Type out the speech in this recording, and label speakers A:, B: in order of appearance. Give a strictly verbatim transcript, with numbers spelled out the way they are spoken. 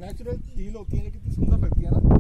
A: Natural झील होती है, कितनी सुंदर लगती है ना।